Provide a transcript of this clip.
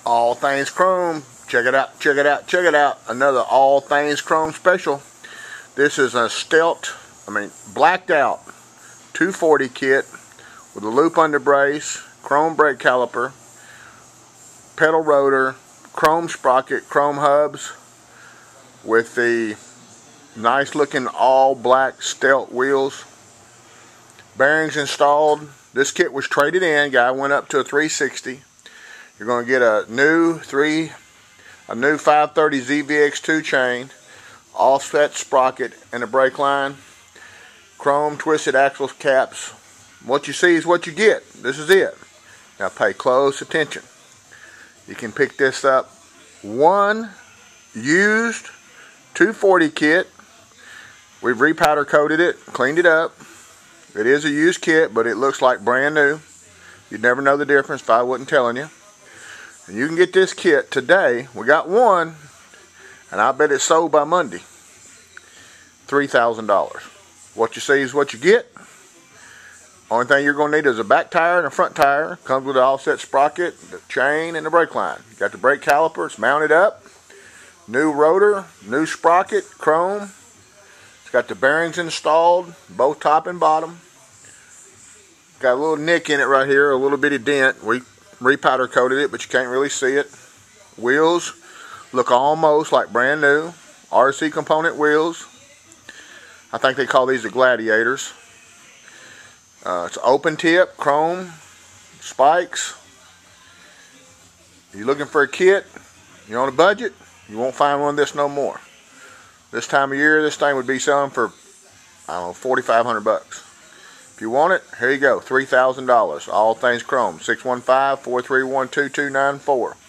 All Things Chrome. Check it out, check it out, check it out. Another All Things Chrome special. This is a blacked out 240 kit with a loop under brace, chrome brake caliper, pedal rotor, chrome sprocket, chrome hubs with the nice looking all black Stealth wheels. Bearings installed. This kit was traded in. Guy went up to a 360. You're going to get a new 530 ZVX2 chain, offset sprocket, and a brake line. Chrome twisted axle caps. What you see is what you get. This is it. Now pay close attention. You can pick this up. One used 240 kit. We've repowder coated it, cleaned it up. It is a used kit, but it looks like brand new. You'd never know the difference if I wasn't telling you. And you can get this kit today. We got one, and I bet it's sold by Monday. $3,000. What you see is what you get. Only thing you're going to need is a back tire and a front tire. Comes with an offset sprocket, the chain, and the brake line. You got the brake caliper. It's mounted up. New rotor, new sprocket, chrome. It's got the bearings installed, both top and bottom. Got a little nick in it right here, a little bitty dent. We repowder coated it, but you can't really see it. Wheels look almost like brand new. RC component wheels. I think they call these the Gladiators. It's open tip, chrome, spikes. If you're looking for a kit, you're on a budget, you won't find one of this no more. This time of year, this thing would be selling for, I don't know, 4,500 bucks. If you want it, here you go, $3,000. All Things Chrome, 615-431-2294.